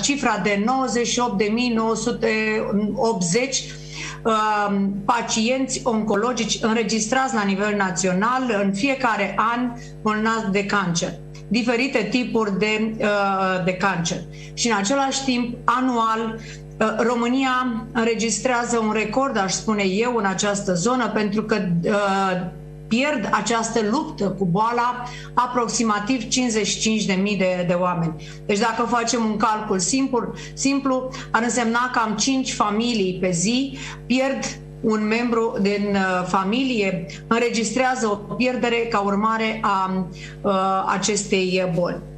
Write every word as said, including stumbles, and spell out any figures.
cifra de nouăzeci și opt de mii nouă sute optzeci pacienți oncologici înregistrați la nivel național în fiecare an bolnavi de cancer, diferite tipuri de, de cancer. Și în același timp, anual, România înregistrează un record, aș spune eu, în această zonă, pentru că pierd această luptă cu boala aproximativ cincizeci și cinci de mii de, de oameni. Deci dacă facem un calcul simplu, simplu, ar însemna cam cinci familii pe zi pierd un membru din uh, familie, înregistrează o pierdere ca urmare a uh, acestei boli.